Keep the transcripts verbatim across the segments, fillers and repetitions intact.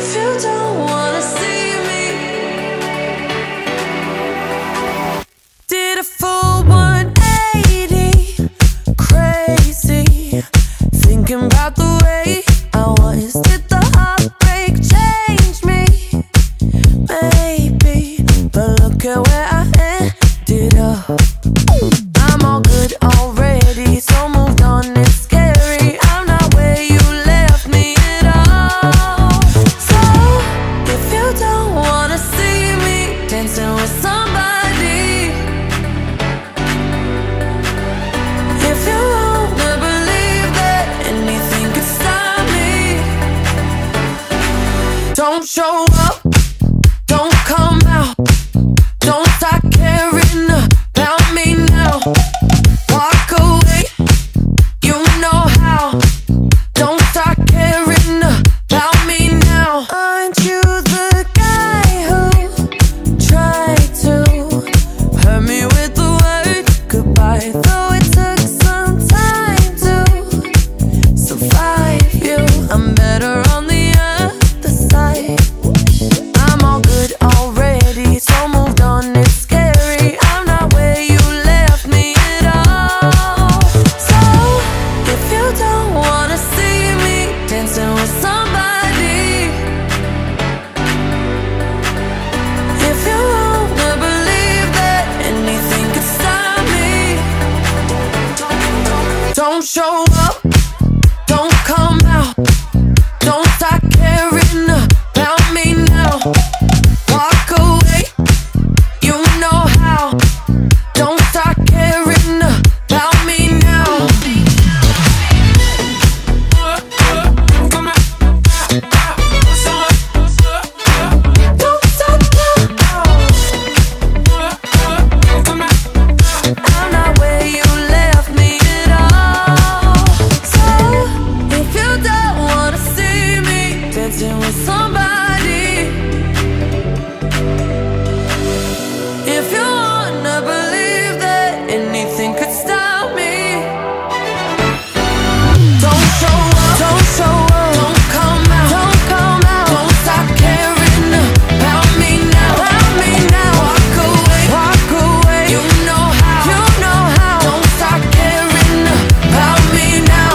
if you don't wanna see me. Did a full one eighty, crazy, thinking about the way I was. Did the heartbreak change me? Maybe, but look at where I ended up. I'm all good already, so moved on, it's scary. I'm not where you left me at all. So, if you don't wanna see me dancing with somebody, if you wanna believe that anything could stop me, don't show up, don't come out, don't start caring about me now. Walk away, you know how. Don't start caring about me now. Aren't you the guy who tried to hurt me with the word goodbye? Though it took some time to survive you, I'm better on the other side. I'm all good already, so moved on, it's scary. I'm not where you left me at all. So, if you don't wanna see me dancing with somebody, if you wanna believe that anything could stop me, don't show up, don't come out, don't start caring about me now. Walk away, you know how. Don't start caring about me now. Don't stop now. I'm not where you left me at all. So, if you don't wanna see me dancing with somebody, if you wanna believe that anything could stop me, don't show up, don't show up, don't come out, don't come out, don't stop caring about me now, about me now. Walk away, walk away, you know how, you know how. Don't stop caring about me now.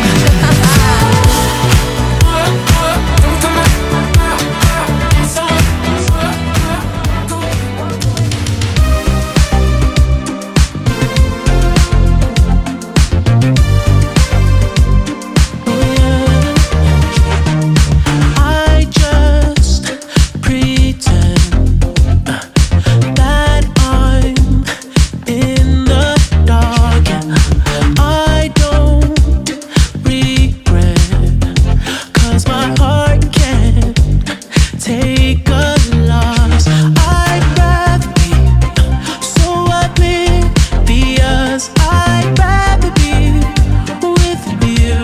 I just pretend that I'm in the dark. I don't regret, 'cause my heart can't take a loss. I'd rather be so oblivious. I'd rather be with you.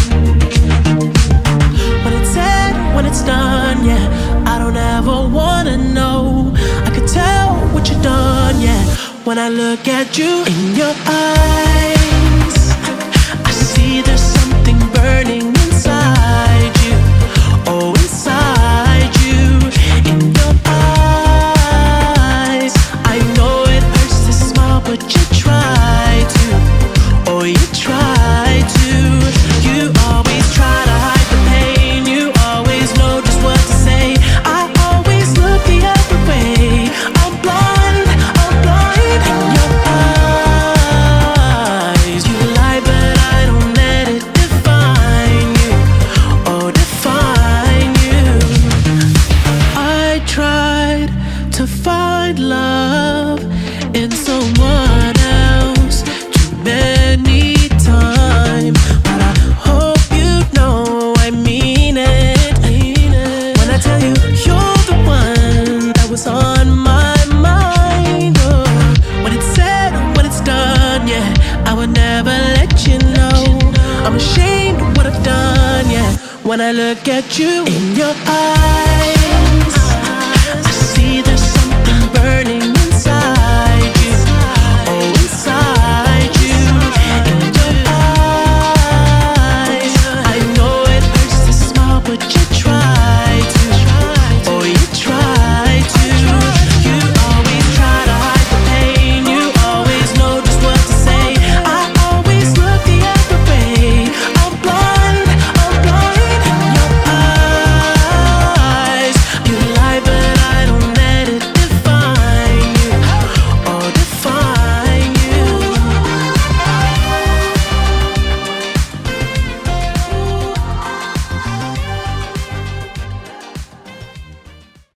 When it's said, when it's done, yeah, I don't ever wanna know. I could tell what you've done, yeah. When I look at you in your eyes, I see there's something burning inside you. Oh, inside you, in your eyes. I know it hurts to smile, but you try to. Oh, you try to. You always try to hide the pain. You always know just what to say. I always look the other way. I'm blind, I'm blind in your eyes. You lie, but I don't let it define you. Oh, define you. I tried to find love in someone else too many times, but I hope you know I mean it. When I tell you you're the one that was on my mind. Oh, when it's said, when it's done, yeah, I would never let you know. I'm ashamed of what I've done, yeah. When I look at you in your eyes,